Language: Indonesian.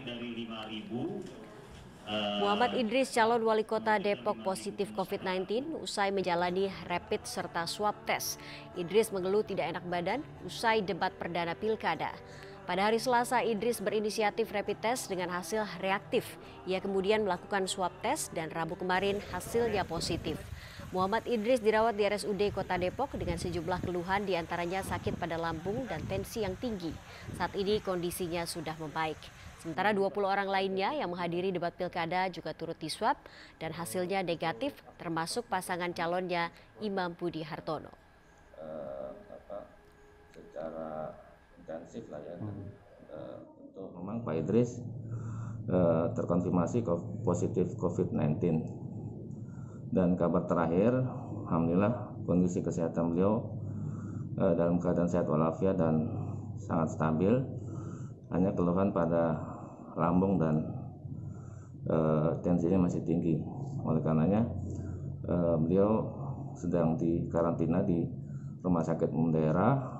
Muhammad Idris, calon wali kota Depok, positif COVID-19 usai menjalani rapid serta swab test. Idris mengeluh tidak enak badan usai debat perdana pilkada. Pada hari Selasa, Idris berinisiatif rapid test dengan hasil reaktif. Ia kemudian melakukan swab test dan Rabu kemarin hasilnya positif. Muhammad Idris dirawat di RSUD Kota Depok dengan sejumlah keluhan, diantaranya sakit pada lambung dan tensi yang tinggi. Saat ini kondisinya sudah membaik. Sementara 20 orang lainnya yang menghadiri debat pilkada juga turut diswab dan hasilnya negatif, termasuk pasangan calonnya Imam Budi Hartono. Secara intensif lah ya, untuk memang Pak Idris terkonfirmasi positif COVID-19 dan kabar terakhir, alhamdulillah kondisi kesehatan beliau dalam keadaan sehat walafiat dan sangat stabil. Hanya keluhan pada lambung dan tensinya masih tinggi. Oleh karenanya beliau sedang dikarantina di Rumah Sakit Umum Daerah